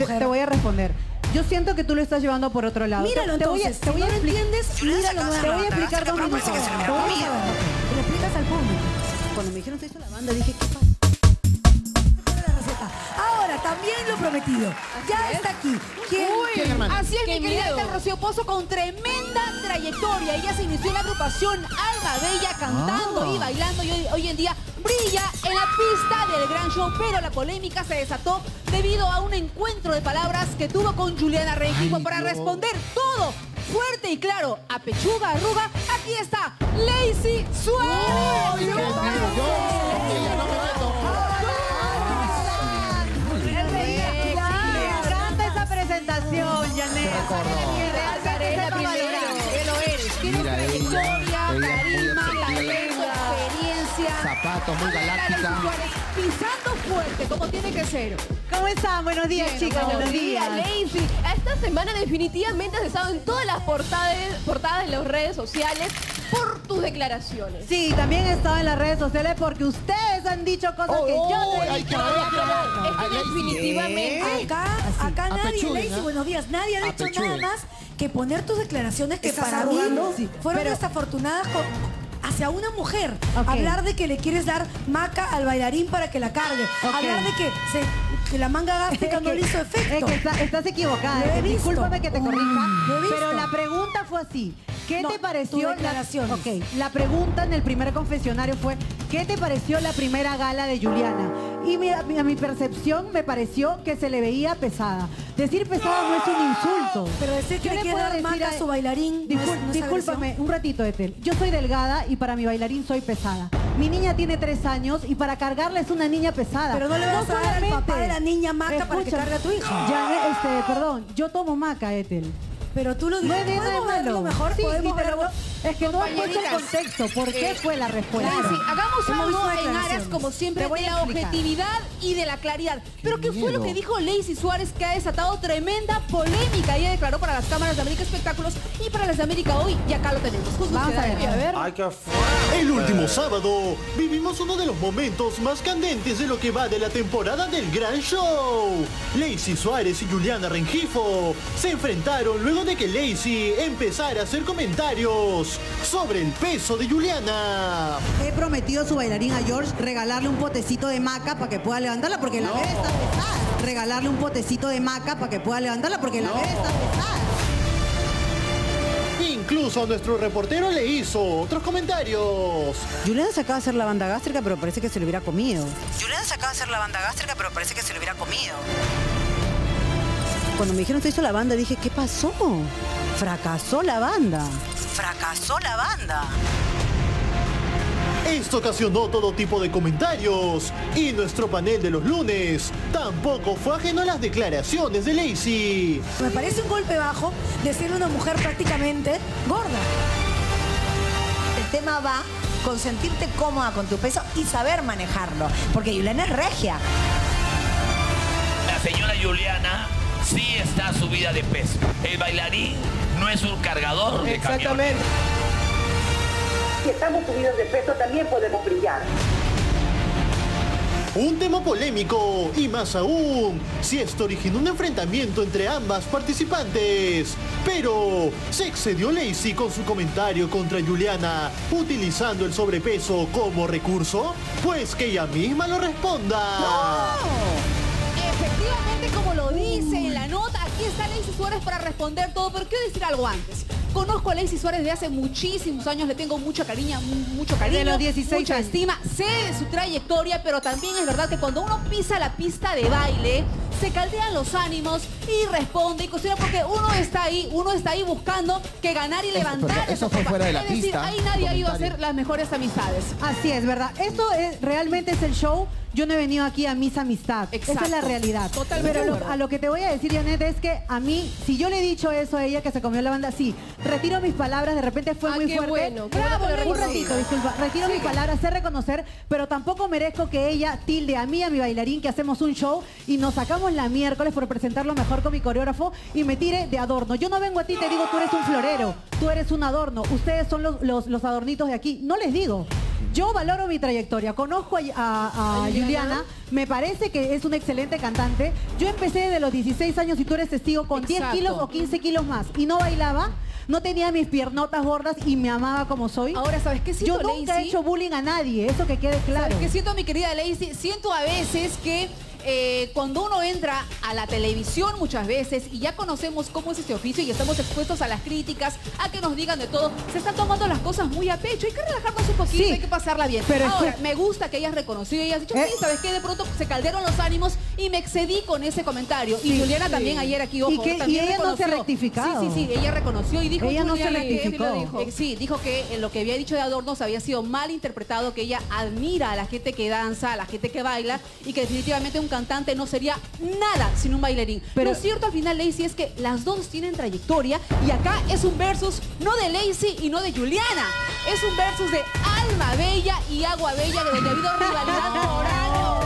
mujer. Te voy a responder. Yo siento que tú lo estás llevando por otro lado. Míralo entonces. Te voy a entiendes, míralo nuevamente. Te voy a explicar dos minutos. Te lo explicas al público. Cuando me dijeron se hizo la banda, dije, ¿qué pasa? La receta. Ahora, también lo prometido. Ya está aquí. Así es, mi querida Ethel Rocío Pozo, con tremenda trayectoria. Ella se inició en la agrupación Alma Bella cantando y bailando, y hoy en día brilla en la pista del gran show, pero la polémica se desató debido a un encuentro de palabras que tuvo con Juliana Rengifo para responder todo fuerte y claro, a pechuga, arruga. Aquí está Lacey Suárez. Presentación, Janet. Mira Historia, carisma, talento, experiencia. Zapatos muy galáctica. Pisando fuerte, como tiene que ser. ¿Cómo están? Buenos días, chicas. Buenos días. Lacey. Esta semana definitivamente has estado en todas las portadas de las redes sociales por tus declaraciones. Sí, también he estado en las redes sociales porque ustedes han dicho cosas que yo no he dicho. Es que definitivamente. Acá nadie, Pechuga, Lacey, ¿no? buenos días. Nadie ha dicho Pechuga. nada más que poner tus declaraciones que ¿Estás para mí arrugando? Sí, fueron pero- desafortunadas hacia una mujer. Ok. Hablar de que le quieres dar maca al bailarín para que la cargue. Ok. Hablar de que la manga gástrica no le hizo efecto. Es que estás equivocada. Lo he visto. Discúlpame que te corrija. Lo he visto. Pero la pregunta fue así. ¿Qué No, te pareció? tus declaraciones. La pregunta en el primer confesionario fue ¿qué te pareció la primera gala de Juliana? Y a mi percepción me pareció que se le veía pesada. Decir pesada no es un insulto. Pero decir que Yo le quiere puedo dar decir maca a su bailarín no es Discúlpame, agresión. un ratito, Ethel. Yo soy delgada y para mi bailarín soy pesada. Mi niña tiene 3 años y para cargarla es una niña pesada. Pero no le vas a dar al solamente- papá de la niña maca para que Escucha, cargue a tu hija. Ya, perdón, yo tomo maca, Ethel. Pero tú lo No dices. es de nada de ¿Podemos verlo malo. mejor? Sí, ¿Podemos pero verlo? es que no has puesto el Compañeritas, contexto. ¿Por qué fue la respuesta? Lacey, hagamos Hemos visto algo en declaraciones. aras, como siempre, Te voy de a la explicar. objetividad y de la claridad. Pero ¿qué fue lo miedo. que dijo Lacey Suárez, que ha desatado tremenda polémica? Ella declaró para las cámaras de América Espectáculos y para las de América Hoy. Y acá lo tenemos. Juzgue Vamos usted, a ver. Adrián. Ay, qué El último sábado vivimos uno de los momentos más candentes de lo que va de la temporada del Gran Show. Lacey Suárez y Juliana Rengifo se enfrentaron luego de que Lacey empezara a hacer comentarios sobre el peso de Juliana. He prometido a su bailarín, a George, regalarle un potecito de maca para que pueda levantarla porque la bebé está pesada. Regalarle un potecito de maca para que pueda levantarla porque la bebé está pesada. Incluso nuestro reportero le hizo otros comentarios. Juliana se acaba de hacer la banda gástrica, pero parece que se lo hubiera comido. Juliana se acaba de hacer la banda gástrica, pero parece que se lo hubiera comido. Cuando me dijeron se hizo la banda, dije, ¿qué pasó? Fracasó la banda. Fracasó la banda. Esto ocasionó todo tipo de comentarios y nuestro panel de los lunes tampoco fue ajeno a las declaraciones de Lacey. Me parece un golpe bajo de ser una mujer prácticamente gorda. El tema va con sentirte cómoda con tu peso y saber manejarlo, porque Juliana es regia. La señora Juliana sí está subida de peso. El bailarín no es un cargador de camiones. Si estamos subidos de peso, también podemos brillar. Un tema polémico y más aún, si esto originó un enfrentamiento entre ambas participantes. Pero se excedió Lacey con su comentario contra Juliana, utilizando el sobrepeso como recurso, pues que ella misma lo responda. Efectivamente, como lo dice en la nota, aquí está Lacey Suárez para responder todo, pero quiero decir algo antes. Conozco a Lacey Suárez desde hace muchísimos años, le tengo mucho cariño, De los 16 mucha años. estima, sé de su trayectoria, pero también es verdad que cuando uno pisa la pista de baile, se caldean los ánimos y responde y cuestiona porque uno está ahí buscando que ganar y levantar. eso esa fue copa. fuera de la Es decir, pista, ahí nadie ha ido a comentario. hacer las mejores amistades. Así es, ¿verdad? Esto realmente es el show. Yo no he venido aquí a mis amistad. Esa es la Exacto. realidad. Totalmente Pero de acuerdo. a lo que te voy a decir, Janet, es que a mí, si yo le he dicho eso a ella que se comió la banda, sí, retiro mis palabras, de repente fue muy qué fuerte. bueno, qué Bravo, bueno que lo un reconoce. ratito, disculpa. Retiro mis palabras, sé reconocer, pero tampoco merezco que ella tilde a mí, y a mi bailarín, que hacemos un show y nos sacamos la miércoles por presentarlo mejor con mi coreógrafo y me tire de adorno. Yo no vengo a ti y te digo, tú eres un florero, tú eres un adorno, ustedes son los adornitos de aquí. No les digo. Yo valoro mi trayectoria, conozco a Juliana, me parece que es una excelente cantante. Yo empecé de los 16 años y tú eres testigo con 10 kilos o 15 kilos más y no bailaba. No tenía mis piernotas gordas y me amaba como soy. Ahora, ¿sabes qué siento, Yo nunca Lacey? he hecho bullying a nadie, eso que quede claro. ¿Sabes qué siento, mi querida Lacey? Siento a veces que cuando uno entra a la televisión muchas veces y ya conocemos cómo es este oficio y estamos expuestos a las críticas, a que nos digan de todo, se están tomando las cosas muy a pecho. Hay que relajarnos un poquito, hay que pasarla bien. Pero ahora, me gusta que hayas reconocido y hayas dicho, sí, ¿sabes qué? De pronto se caldearon los ánimos y me excedí con ese comentario. Y Juliana también ayer aquí, ojo, también ella reconoció. no se ha rectificado. Sí, ella reconoció y dijo... Ella no se Juliana, rectificó. sí, dijo que lo que había dicho de Adornos había sido mal interpretado, que ella admira a la gente que danza, a la gente que baila y que definitivamente un cantante no sería nada sin un bailarín. Pero lo cierto al final, Lacey, es que las dos tienen trayectoria y acá es un versus no de Lacey y no de Juliana. Es un versus de Alma Bella y Agua Bella, donde ha habido rivalidad por años.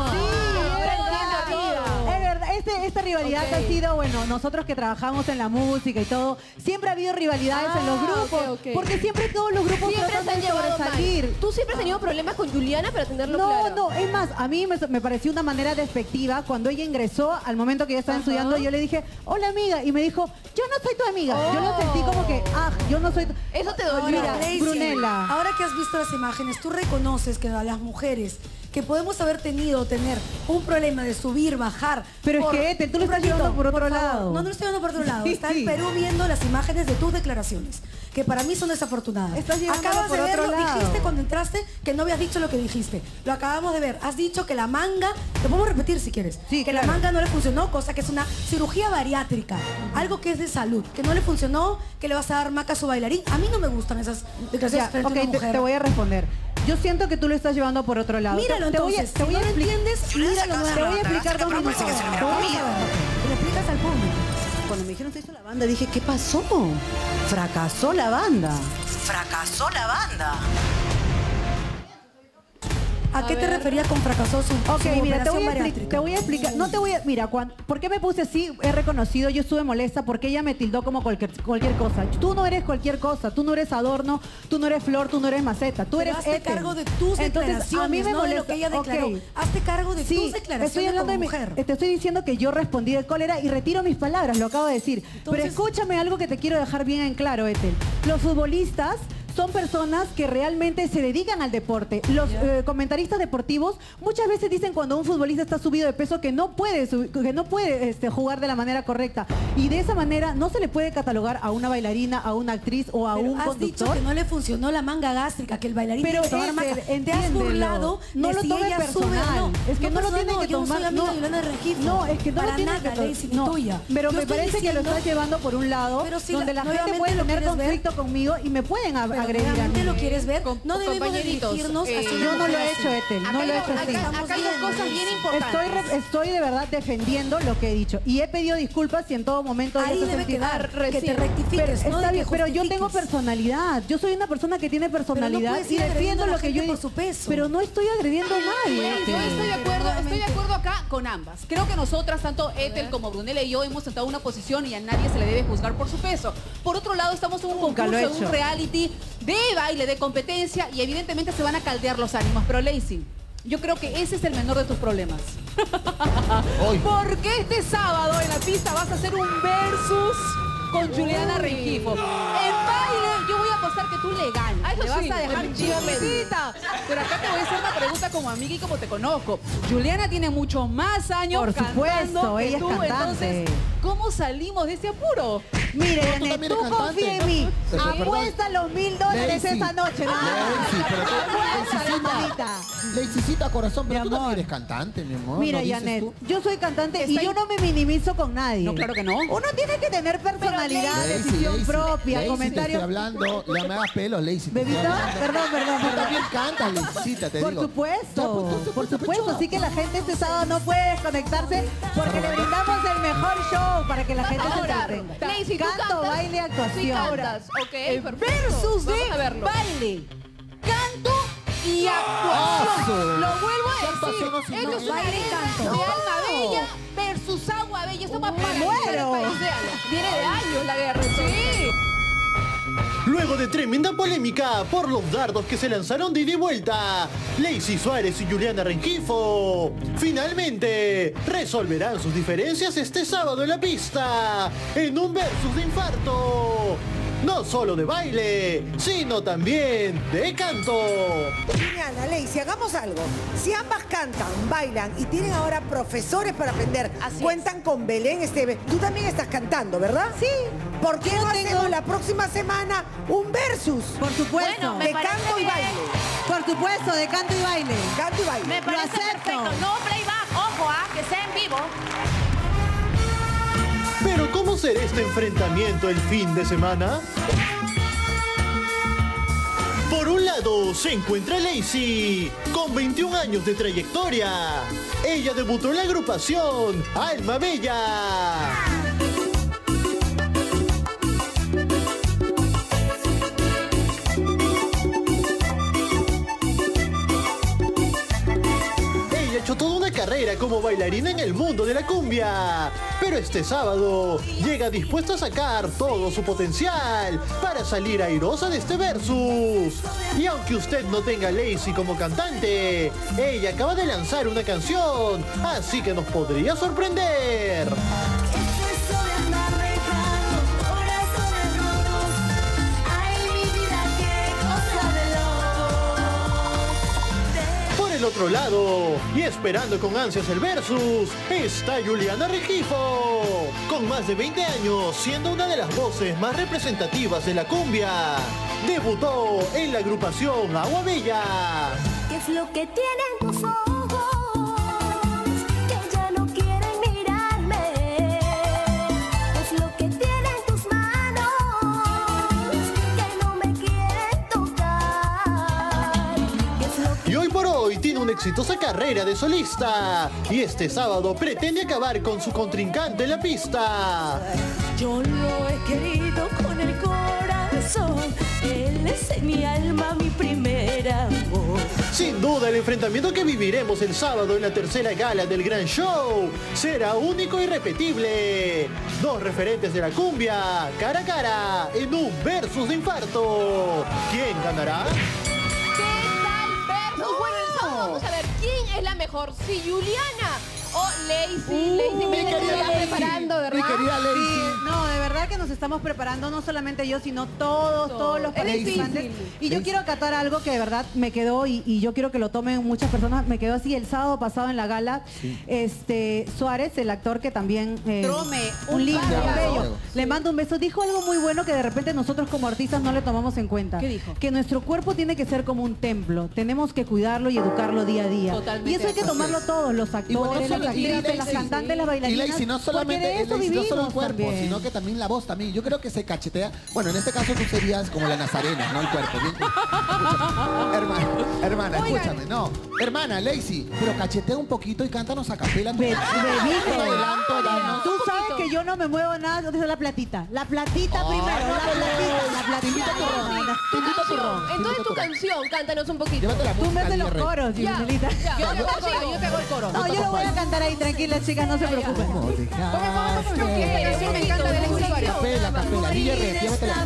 Esta rivalidad ha sido, bueno, nosotros que trabajamos en la música y todo, siempre ha habido rivalidades en los grupos, porque siempre todos los grupos tratan de sobresalir. Tú siempre has tenido problemas con Juliana para tenerlo claro. No, es más, a mí me pareció una manera despectiva cuando ella ingresó, al momento que yo estaba estudiando, yo le dije, hola amiga, y me dijo, yo no soy tu amiga. Yo lo sentí como que, yo no soy tu... Eso te dolió. Mira, Lacey, Brunella. Ahora que has visto las imágenes, tú reconoces que a las mujeres que podemos haber tener un problema de subir, bajar. Pero es que Ethel, tú lo estás llevando por otro lado. No lo estoy llevando por otro lado. Está el Perú viendo las imágenes de tus declaraciones, que para mí son desafortunadas. Estás llevándolo Acabas por de otro verlo, lado. dijiste cuando entraste que no habías dicho lo que dijiste. Lo acabamos de ver. Has dicho que la manga, te podemos repetir si quieres, que la manga no le funcionó, cosa que es una cirugía bariátrica, algo que es de salud, que no le funcionó, que le vas a dar maca a su bailarín. A mí no me gustan esas declaraciones frente a una mujer. Te voy a responder. Yo siento que tú lo estás llevando por otro lado. Míralo entonces, te voy a si no lo explicar. entiendes, míralo nuevamente. Te voy a explicar dos minutos. Y le explicas al público. Cuando me dijeron se hizo la banda, dije, ¿qué pasó? Fracasó la banda. Fracasó la banda. ¿A qué te referías con fracasó su Mira, te voy a operación explicar. No te voy a... Mira, ¿por qué me puse así? He reconocido, yo estuve molesta porque ella me tildó como cualquier cosa. Tú no eres cualquier cosa. Tú no eres adorno, tú no eres flor, tú no eres maceta. Tú eres hazte Ethel. cargo de tus declaraciones, a mí me no molesta. de lo que ella declaró. Hazte cargo de tus declaraciones estoy hablando como de mujer. te estoy diciendo que yo respondí de cólera y retiro mis palabras, lo acabo de decir. Pero escúchame algo que te quiero dejar bien en claro, Ethel. Los futbolistas son personas que realmente se dedican al deporte. Los comentaristas deportivos muchas veces dicen cuando un futbolista está subido de peso que no puede jugar de la manera correcta. Y de esa manera no se le puede catalogar a una bailarina, a una actriz o a un has conductor. dicho que no le funcionó la manga gástrica, que el bailarín pero tiene que tomar maca. Te has burlado no de lo si tome ella personal. sube o no. Es que no lo tiene que yo tomar. soy amiga de Juliana Rengifo. No, es que no para lo tiene nada, que Lacey, ni tuya. Pero Yo me estoy parece que lo diciendo- estás llevando por un lado, Pero si donde la gente nuevamente puede lo tener quieres ver. conflicto conmigo y me pueden agredir a ¿Realmente mí. lo quieres ver? No debemos de compañeritos, dirigirnos así. Yo no lo he hecho, Ethel. No lo he hecho así. Acá hay dos cosas bien importantes. Estoy de verdad defendiendo lo que he dicho. Y he pedido disculpas si en todo momento... Ahí ya se debe sentí- quedar, que te Pero, rectifiques, no de que pero yo tengo justifiques. personalidad. Yo soy una persona que tiene personalidad puedes y ir agrediendo defiendo a la lo que yo... gente por su peso. Pero no estoy agrediendo a nadie. Yo estoy de acuerdo acá con ambas. Creo que nosotras, tanto Ethel como Brunella y yo, hemos sentado una posición y a nadie se le debe juzgar por su peso. Por otro lado, estamos en un Nunca lo he concurso, en un hecho. reality de baile, de competencia, y evidentemente se van a caldear los ánimos. Pero Lacey, yo creo que ese es el menor de tus problemas. Porque este sábado en la pista vas a hacer un versus con Juliana Rengifo. En baile, yo voy a apostar que tú le ganas. Le vas a dejar chiquitita. Pero acá te voy a hacer una pregunta como amiga y como te conozco. Juliana tiene mucho más años Por supuesto, cantando que ella es tú. cantante. Entonces, ¿cómo salimos de ese apuro? Mire, tú Janet, también tú eres cantante. confía en mí. Pero, perdón. Apuesta los $1000 Lacey. esa noche. Lacey, pero Apuesta, hermanita. Laceycita, corazón, pero Mi tú también amor. eres cantante, mi amor. Mira, ¿no dices Janet, tú? yo soy cantante y yo no me minimizo con nadie. No, claro que no. Uno tiene que tener personalidad, Lacey, decisión Lacey, propia, Lacey, comentario. te estoy hablando, ya me hagas pelos, Lacey. te estoy ¿Bebito? hablando. Perdón. Tú también cantas, Laceycita, te Por digo. supuesto, por supuesto. Así que la gente este sábado no puede desconectarse porque le brindamos el mejor show para que la gente se Ahora, entretenga. Lacey, ¿tú Canto, cantas? baile, Sí actuación. cantas, ok, El perfecto. versus Vamos a de verlo. baile, canto y actuación. Lo vuelvo a decir. Actuación, Esto es una baile y arena canto. de Alma Bella versus Agua Bella. Esto va para muero. el país de Ala. Viene de años la guerra. Sí. Luego de tremenda polémica por los dardos que se lanzaron de ida y vuelta, Lacey Suárez y Juliana Rengifo finalmente resolverán sus diferencias este sábado en la pista, en un versus de infarto. No solo de baile, sino también de canto. Juliana, Lacey, hagamos algo. Si ambas cantan, bailan y tienen ahora profesores para aprender, cuentan con Belén Esteves. Tú también estás cantando, ¿verdad? Sí. ¿Por qué no hacemos la próxima semana un versus? Por supuesto. De canto y baile. Por supuesto, de canto y baile. Canto y baile. Me parece perfecto. No playback, ojo, que sea en vivo. Pero ¿cómo será este enfrentamiento el fin de semana? Por un lado se encuentra Lacey, con 21 años de trayectoria. Ella debutó en la agrupación Alma Bella. Ella ha hecho toda una carrera como bailarina en el mundo de la cumbia. Pero este sábado llega dispuesta a sacar todo su potencial para salir airosa de este versus. Y aunque usted no tenga a Lacey como cantante, ella acaba de lanzar una canción, así que nos podría sorprender. Del otro lado, y esperando con ansias el versus, está Juliana Rengifo, con más de 20 años, siendo una de las voces más representativas de la cumbia. Debutó en la agrupación Agua Bella. ¿Qué es lo que tienen tus ojos que ya no quieren mirarme? ¿Qué es lo que tienen tus manos que no me quieren tocar? ¿Qué es lo que Y hoy por hoy tiene una exitosa carrera de solista y este sábado pretende acabar con su contrincante en la pista. Yo lo he querido con el corazón, él es en mi alma mi primer amor. Sin duda el enfrentamiento que viviremos el sábado en la tercera gala del Gran Show será único y irrepetible. Dos referentes de la cumbia, cara a cara, en un versus de infarto. ¿Quién ganará? Bueno, el sábado vamos a ver quién es la mejor, si Juliana o Lacey. Lacey, me estás preparando, ¿verdad? Mi querida Lacey. Sí, no, de verdad que nos estamos preparando, no solamente yo, sino todos los participantes. Y yo quiero acatar algo que de verdad me quedó y yo quiero que lo tomen muchas personas. Me quedó así el sábado pasado en la gala. Suárez, el actor que también... Trome, un lindo, un bello. Le mando un beso. Dijo algo muy bueno que de repente nosotros como artistas no le tomamos en cuenta. ¿Qué dijo? Que nuestro cuerpo tiene que ser como un templo. Tenemos que cuidarlo y educarlo día a día. Totalmente. Y eso hay que tomarlo todos, los actores, las actrices, las cantantes, las bailarinas. Y Lacey, no solamente no solo el cuerpo, sino que también la voz también. Yo creo que se cachetea. Bueno, en este caso tú serías como la Nazarena, no el cuerpo. Bien. Hermana, escúchame. No, hermana, Lacey, pero cachetea un poquito y cántanos a capela. Bebito. Adelanto, danos. Tú sabes que yo no me muevo nada, ¿dónde está la platita? La platita primero, la platita. Te invito a tu ron. Te invito a tu ron. Entonces tu canción, cántanos un poquito. Llévate la Tú música metes los al coros, Giselita. Yo te hago el coro. No, yo lo voy a cantar ahí, tranquila, chicas, no se preocupen. Me encanta de Lacey Suárez. Capela, DJ Red, llévatela.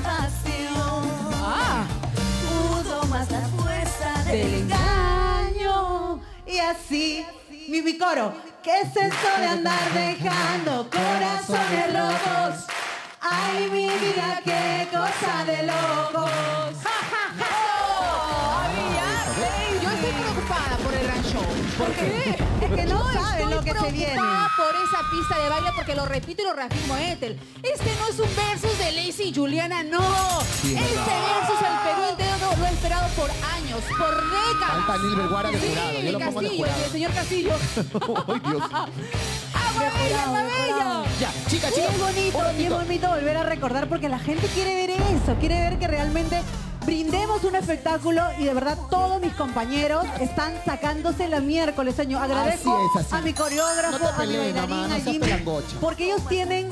pudo más la fuerza Del engaño. Y así, mi coro. ¿Qué es eso de andar dejando corazones locos? Ay, mi vida, qué cosa de locos. Yo estoy preocupada por el Gran Show. ¿Por qué? Es que no saben lo que se viene. Por esa pista de baile, porque lo repito y lo reafirmo, Ethel. Este no es un versus de Lacey y Juliana, no. Sí, este versus el Perú entero lo he esperado por años, por décadas. Falta Nilber Guara de jurado. Yo lo pongo de Castillo, jurado. el señor Castillo. Ay, Dios. ¡Bella! Ya, chicas. Y es bonito volver a recordar porque la gente quiere ver eso, quiere ver que realmente brindemos un espectáculo y de verdad todos mis compañeros están sacándose la miércoles, señor. Agradezco Así es, así. a mi coreógrafo, No te a mi pelees, bailarina, mamá, no seas Jimmy, pelangocha. porque ellos tienen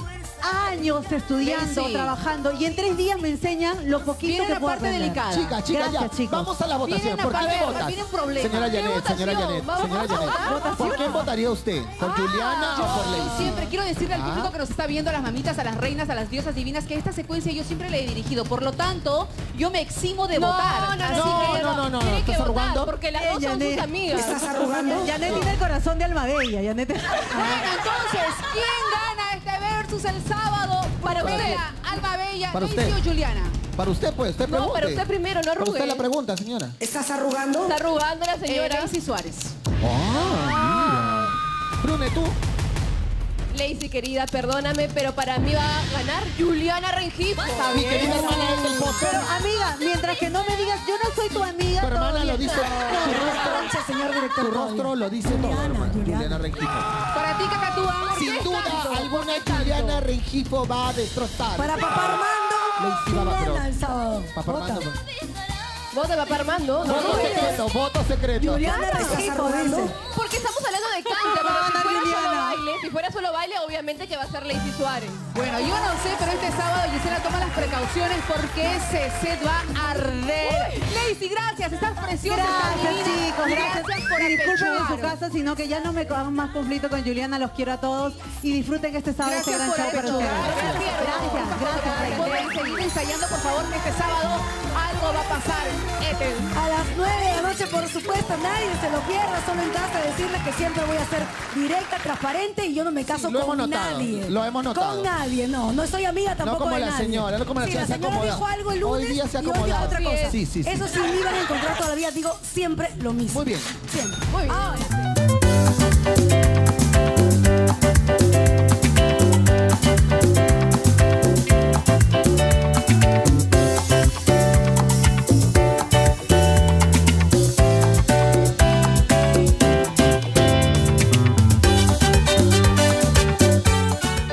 años estudiando, Lacey. trabajando y en 3 días me enseñan lo poquito Viene que la puedo parte aprender. delicada. Chica, Gracias, ya. chicos. Vamos a la votación. Viene ¿Por una qué parte, votas? viene un problema. Señora ¿Qué Janet, señora votación? Janet, ¿Vamos señora a Janet. votar? ¿Por quién votaría usted? ¿Por Juliana o por Yo Lacey? siempre quiero decirle al público que nos está viendo, a las mamitas, a las reinas, a las diosas divinas, que esta secuencia yo siempre le he dirigido. Por lo tanto, yo me eximo de votar. Así que no. Tiene que ¿Estás votar arrugando? porque las dos son sus amigas. ¿Estás arrugando? Janet tiene el corazón de Almadella. Janet. Bueno, entonces, ¿quién gana este versus el sábado? Para usted, Alma Bella, Para Lacey usted. o Juliana. Para usted, pues, usted No, pregunte. pero usted primero, no Para usted arrugue. la pregunta, señora. ¿Estás arrugando? Está arrugando la señora. Lacey Suárez. Mira. Brune, ¿tú? Lacey, querida, perdóname, pero para mí va a ganar Juliana Rengifo. Mi querida hermana es el postre. Pero amiga, mientras que no me digas, yo no soy tu amiga. Tu hermana todo lo bien. dice. Concha, señor director. Tu rostro lo dice todo, hermano. Juliana Rengifo. Para ti, Cacatúa. Sin duda alguna, Juliana Rengifo va a destrozar. Para Papá Armando, Lacey ¿quién va a gana probar. el sábado? Papá Vota. Armando. Vos de papá Armando. No, Voto secreto, voto secreto. Juliana ¿Estás Rengifo, arrugando? dice. Porque estamos hablando de cante, pero Ana Juliana. si fuera solo baile, obviamente que va a ser Lacey Suárez. Bueno, yo no sé, pero este sábado Gisela toma las precauciones porque ese set va a arder. Lacey, gracias, estás preciosa. estás Gracias, divina. chicos, gracias. por Y disculpen en su apechugar. casa, sino que ya no me hagan más conflicto con Juliana. Los quiero a todos y disfruten este sábado este Gracias gran por show para apechugar. ustedes. Gracias. Pueden seguir ensayando, por favor, que este sábado algo va a pasar. Ethel. A las 9 de la noche, por supuesto, nadie se lo pierda. Solo en casa decirle que siempre voy a ser directa, transparente y yo no me caso lo con hemos notado, nadie. lo hemos notado. Con nadie, no soy amiga tampoco No como de la nadie. señora, no como la Sí, señora, se señora acomoda. dijo algo el Hoy lunes día se ha y hoy dijo acomodado. otra cosa. Sí, sí, sí. Eso sí, me iban a encontrar todavía, digo siempre lo mismo. Muy bien. Siempre. Muy bien. Ahora.